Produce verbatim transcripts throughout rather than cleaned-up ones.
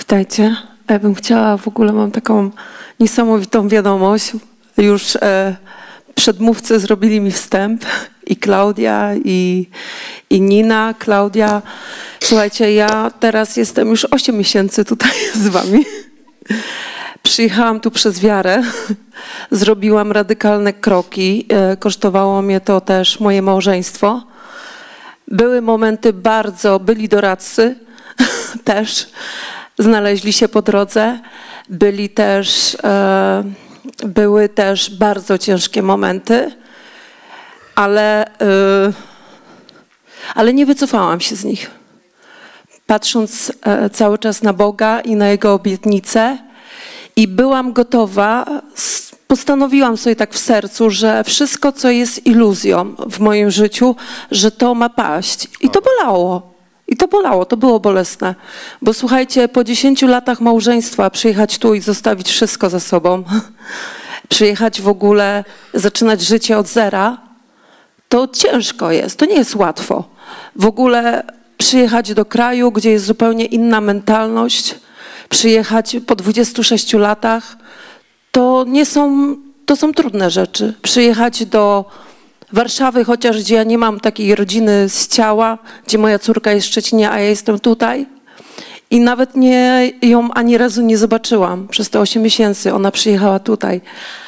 Witajcie. Ja bym chciała, w ogóle mam taką niesamowitą wiadomość. Już e, przedmówcy zrobili mi wstęp i Klaudia, i, i Nina. Klaudia, słuchajcie, ja teraz jestem już osiem miesięcy tutaj z wami. Przyjechałam tu przez wiarę, zrobiłam radykalne kroki, e, kosztowało mnie to też moje małżeństwo. Były momenty bardzo, byli doradcy też, znaleźli się po drodze, byli też, e, były też bardzo ciężkie momenty, ale, e, ale nie wycofałam się z nich. Patrząc e, cały czas na Boga i na Jego obietnice, i byłam gotowa, postanowiłam sobie tak w sercu, że wszystko, co jest iluzją w moim życiu, że to ma paść. I to bolało. I to bolało, to było bolesne. Bo słuchajcie, po dziesięciu latach małżeństwa przyjechać tu i zostawić wszystko za sobą, przyjechać w ogóle, zaczynać życie od zera, to ciężko jest, to nie jest łatwo. W ogóle przyjechać do kraju, gdzie jest zupełnie inna mentalność, przyjechać po dwudziestu sześciu latach, to nie są, to są trudne rzeczy. Przyjechać do Warszawy, chociaż gdzie ja nie mam takiej rodziny z ciała, gdzie moja córka jest w Szczecinie, a ja jestem tutaj. I nawet nie, ją ani razu nie zobaczyłam przez te osiem miesięcy. Ona przyjechała tutaj.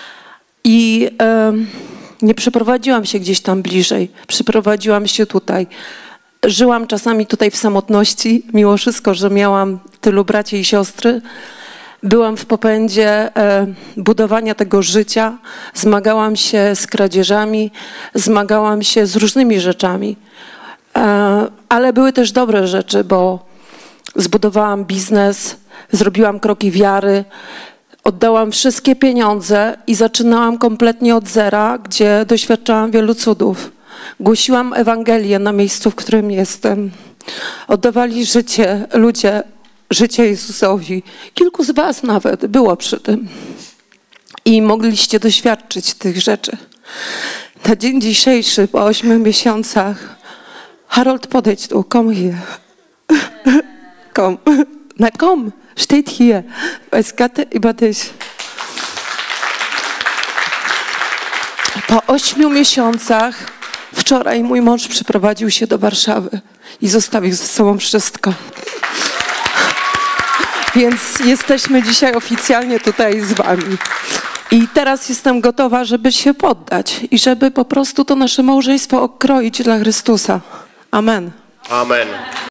I e, nie przeprowadziłam się gdzieś tam bliżej. Przyprowadziłam się tutaj. Żyłam czasami tutaj w samotności, mimo wszystko, że miałam tylu braci i siostry. Byłam w popędzie e, budowania tego życia, zmagałam się z kradzieżami, zmagałam się z różnymi rzeczami. E, ale były też dobre rzeczy, bo zbudowałam biznes, zrobiłam kroki wiary, oddałam wszystkie pieniądze i zaczynałam kompletnie od zera, gdzie doświadczałam wielu cudów. Głosiłam Ewangelię na miejscu, w którym jestem. Oddawali życie ludzie, życie Jezusowi. Kilku z was nawet było przy tym. I mogliście doświadczyć tych rzeczy. Na dzień dzisiejszy, po ośmiu miesiącach, Harold, podejdź tu, komm hier. Komm. Na komm, steht hier. Weiß Gott über dich. Po ośmiu miesiącach wczoraj mój mąż przyprowadził się do Warszawy i zostawił ze sobą wszystko. Więc jesteśmy dzisiaj oficjalnie tutaj z wami. I teraz jestem gotowa, żeby się poddać i żeby po prostu to nasze małżeństwo okroić dla Chrystusa. Amen. Amen.